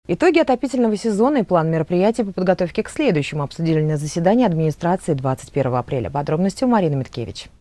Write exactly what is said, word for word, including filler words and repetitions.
Итоги отопительного сезона и план мероприятий по подготовке к следующему обсудили на заседании администрации двадцать первого апреля. Подробности у Марины Миткевич.